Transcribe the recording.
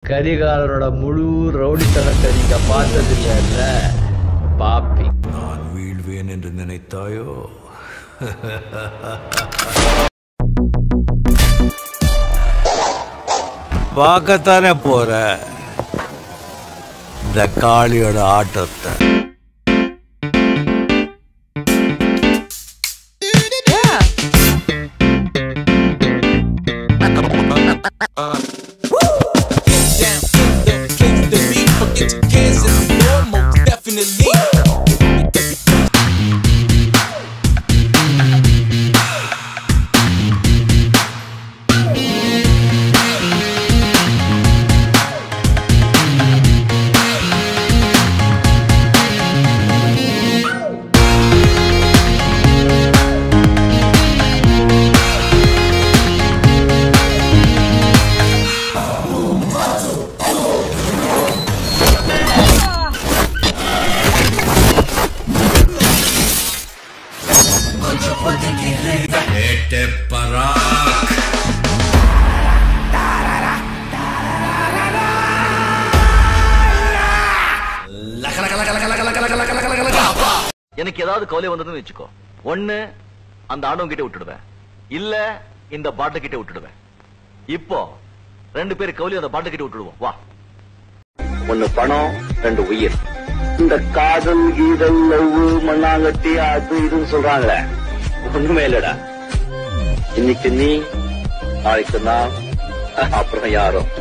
கரிகாலரோட முழு ரவுடித்தனத்தை நீங்க பார்த்ததில்ல பாப்பி. நான் வீழ்வேன் என்று நினைத்தாயோ? பார்க்கத்தானே போற இந்த காளியோட ஆட்டத்தை. எனக்கு ஏதாவது கவலை வந்ததுன்னு வச்சுக்கோ, ஒண்ணு அந்த ஆண்டவன் கிட்ட விட்டுடுவேன், இல்ல இந்த பாட்டு கிட்ட விட்டுடுவேன். இப்போ 2 பேர் கவலை அந்த பாட்டு கிட்ட விட்டுடுவோம். வா. ஒண்ணு பணம், 2 உயிர். இந்த காதல் கீதல் லவ் மண்ணாங்கட்டி அது இதுன்னு சொல்றாங்களே, ஒண்ணுமே இல்லடா. இன்னைக்கு நீ, நாளைக்கு நான், அப்புறம் யாரும்.